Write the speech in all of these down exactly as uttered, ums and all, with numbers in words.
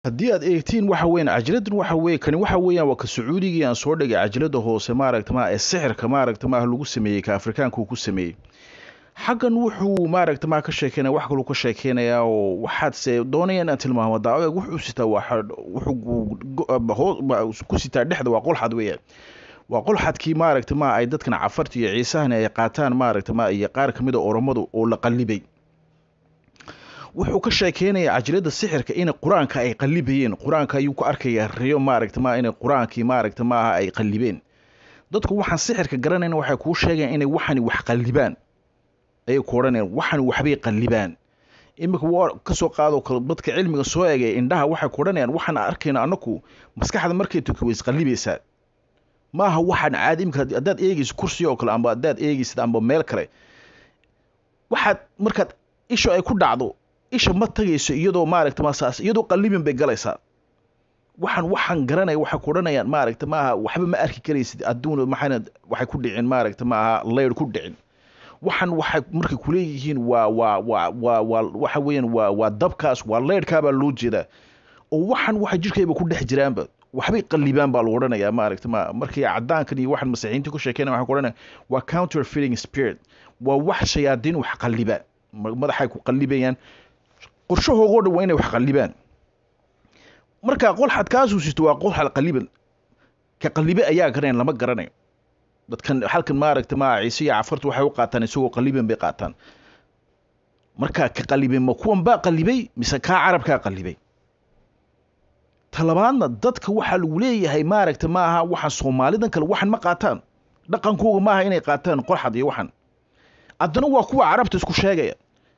haddii aad eegtiin waxa weeyaan cajiladan waxa weeye kani waxa weeyaan waa ka sacuudigii aan soo dhigay cajalada hoose maaragta ma ee sixirka maaragta ma lagu sameeyey ka afrikaanka uu ku sameeyey xaggan wuxuu maaragta ma ka sheekeynaya wax kale uu ka sheekeynaya oo waxaad se doonaya inaan tilmaamo daawaga wuxuu sitaa waxa wuxuu ku sitaa dhexda waa qolxad weeyaan waa qolxadkii maaragta ma ay dadkan cafarta iyo ciisahana ay qaataan maaragta ma iyo qaar kamid ah oromadu oo la qalibay wuxuu ka sheekeynaya cajalada sixirka in quraanka ay qalibayeen quraanka ayuu ku arkaya riyo maaragta ma in quraankii maaragta ma ay qalibeen dadku waxaan sixirka garanayna waxay ku sheegeen inay waxani wax qalibaan ay ku oranayaan waxan waxbay qalibaan imika waa ka soo qaado kala dadka cilmiga soo eegay indhaha waxay ku oranayaan waxan arkayna anaku maskaxda markay tukuweys qalibaysa maaha waxan caadi imika hadaad eegayso kursi oo kale amba hadaad eegaysid amba meel kale waxaad markaad isha ay ku dhacdo isha ma tagayso iyadoo maaragta ma saas iyadoo qalibin bay galaysaa waxan waxan garanay waxa ku oranayaan maaragta maaha waxba ma arki karaysid adduun maxayna waxay ku dhicin maaragta maaha leer ku dhicin waxan waxa markay ku leeyihiin waa waa waa waa waxa weeyaan waa waa dabkaas waa leerka baa loo jeedaa oo waxan waxa jirkayba ku dhex jiraanba waxbay qalibaan baa loo oranayaa maaragta ma markay cadaankan iyo waxan masiixiinta ku sheekeynaa waxa ku oranaya waa counterfeiting spirit waa wax shayaadiin wax qaliba madaxay ku qalibayaan qorshahooda dhan waa inay wax qalibaan marka qolxad kaas uu sisto waa qolxad qaliban ka qalibe ayaa garanay lama garanayo dadkan halkan maaragta ma ciise iyo cafartu waxay u qaataan isagoo qaliban bay qaataan marka ka qalibay ma kuwan baa qalibay mise ka carabka qalibay talabaadna dadka waxa lagu leeyahay maaragta ma aha waxa Soomaalidan kale waxan ma qaataan dhaqankooda ma aha inay qaataan qolxad iyo waxan adana waa kuwa carabta isku sheegaya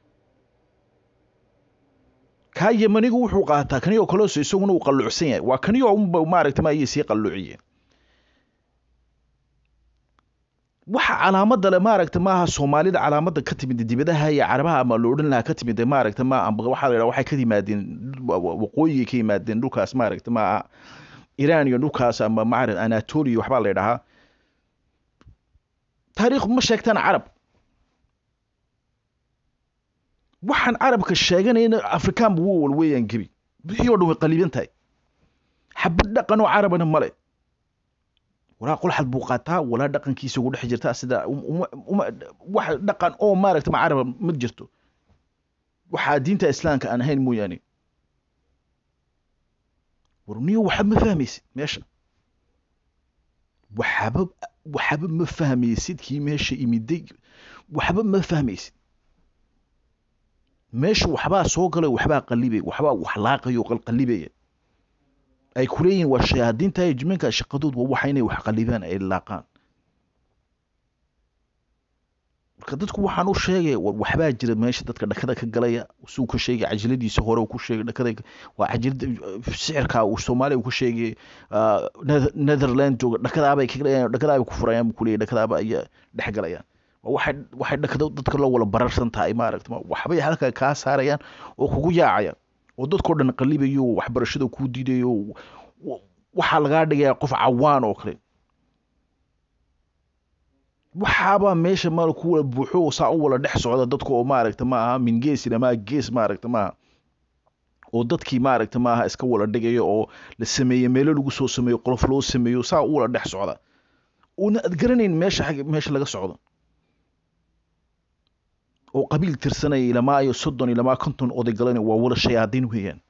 ka yamanigu wuxuu qaataa kaniyo kale isaguna uu qalluucsan yahay waa kaniyo maaragta ma ayay sii qalluuciyeen waxa calaamada la maaragta maaha Soomaalida calaamada ka timid dibadaha iyo carabaha ama loo dhan laha ka timid maaragta ma amba waxa la yiraahdo waxay ka yimaadeen waqooyiga ka yimaadeen dhulkaas maaragta ma Iran iyo dhulkaas ama maarad Anatolia waxba la yiraahdaa taariikh ma sheegtaan carab waxaan carabka sheeganayna afrikaan buu wal weeyaan gibi bixii oo dhan way qaliban tahay xabad dhaqan oo carabana male wala qolxad buu qaataa wala dhaqankiisa ugu dhex jirta sida wax dhaqan oo maaragta ma carab ma jirto waxa diinta islaamka aan ahayn mooyaane warniyo waxa ma fahmaysid meesha waxaba waxaba ma fahmaysid kii meesha imiday waxba ma fahmaysid meesha waxba soo galay waxba qalibay waxba wax laaqayo qalqalibay ay kuleeyeen waa shayaadiinta ay jiminka shaqadood waa waxa inay wax qalibaan ay laaqaan marka dadku waxaan u sheegay waxba jira meesha dadka dhakada ka galaya suu ka sheegay cajaladiisa hore uu ku sheegay dhakada waa cajalada sicirka uu Soomaaliya ku sheegay Netherlands dhakada bay ka galayaan dhakada bay ku furayaan ku leeyay dhakada ay dhex galayaan waxa waxa dhakada dadka loo wala bararsan tahay maaragta waxbay halka ka saarayaan oo kugu yaacayaan oo dadkoo dhan qalibayo waxbarashada ku diidayo waxa laga dhigay qof cawaan oo kale waxaba meesha maal ku wala buuxo saa u wala dhex socda dadka oo maaragta ma aha min gees ilaa gees maaragta ma oo dadkii maaragta ma aha iska wala dhigayo oo la sameeyay meel lagu soo sameeyo qolof loo sameeyo saa u wala dhex socda una ad garanayn meesha meesha laga socdo oo qabiil tirsanay ilaa ma iyo soddon ilaa ma konton oday galan waa wala shayaadiin weeyaan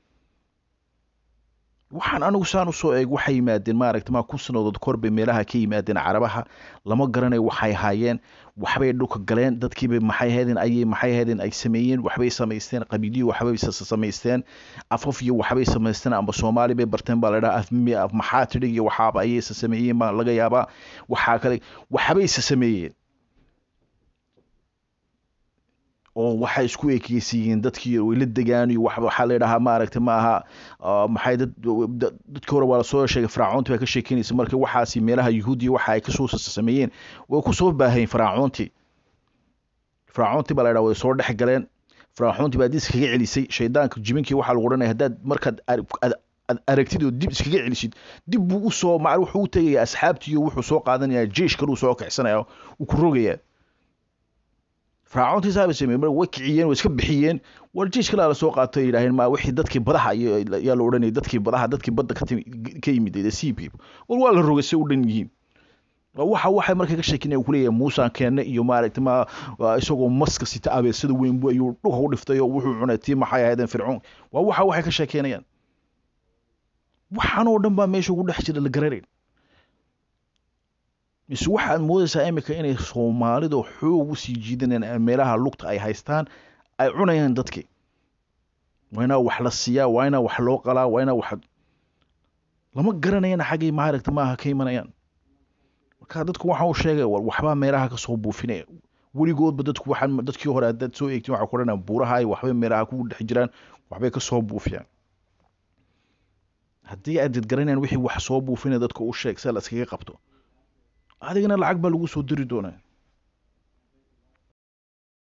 waxaan anigu saan u soo eeg waxay yimaadeen maaragta ma ku sanadood korbe meelaha ka yimaadeen carabaha lama garanay waxay haayeen waxbay dhulka galeen dadkii bay maxay heedeen ayay maxay heedeen ay sameeyeen waxbay sameysteen qabiiliyo waxbay sameysteen afaf iyo waxbay sameysteen amba Soomaali bay barteen baa la dhahaa afmi af maxaa tidhi iyo waxaaba ayay sameeyeen ma laga yaabaa waxa kale waxbay sameeyeen oo waxa isku eekaysiin dadkii way la degaan iyo wax waxa la yiraahdaa maaragta ma aha maxay dad dadka hore wala soo sheegay Fircoonta ka sheekeynaysa markii waxaasi meelaha Yahuudi waxa ay ka soo sameeyeen way ku soo baahayn Fircoonti Fircoonti baa la yiraahdaa way soo dhex galeen Fircoonti baa dis kaga celisay shaydaanka jiminkii waxa lagu oranayaa hadaad markaad aragtido dib iskaga celisid dib buu u soo macal wuxuu u tagay asxaabtii wuxuu soo qaadanayaa jeesh kale uu soo kacsanayo uu ku rogayaa fircoontii saabay sameeyeen way kiciyeen way iska bixiyeen war jiish kale la soo qaatay yiraahdeen ma wixii dadkii badaha ayaa la oranayay dadkii badaha dadkii badda ka ka yimid ee sea people wal waa la rogay si u dhan yihiin waxa waxa markay ka sheekinay ku leeyahay Muuse keenne iyo maaragtay ma isagoo maska sita abe sida weyn buu ayuu dhulka u dhiftay oo wuxuu cunay tii maxay ahaydeen fircoon waa waxa waxay ka sheekeynayaan waxaan oo dhan baa meesha ugu dhex jira la garanayn is waxaad moodaysaa imika inay Soomaalidu xoog u sii jiidanayaan meelaha lugta ay haystaan ay cunayaan dadkii wayna wax la siiyaa wayna wax loo qalaa wayna wax lama garanayaan xaqii maaragtay maaha ka imanayaan marka dadku waxa uu sheegay war waxba meelaha ka soo buufinay weligoodba dadku waxaan dadkii hore dad soo eegtay waxa ku ranaa buuraha ay waxba meelaha ku dhex jiraan waxbay ka soo buufiyaan haddii aad dad garanayaan wixii wax soo buufinay dadku u sheeg sala iskaga qabto adigana lacag baa lagu soo diri doonaa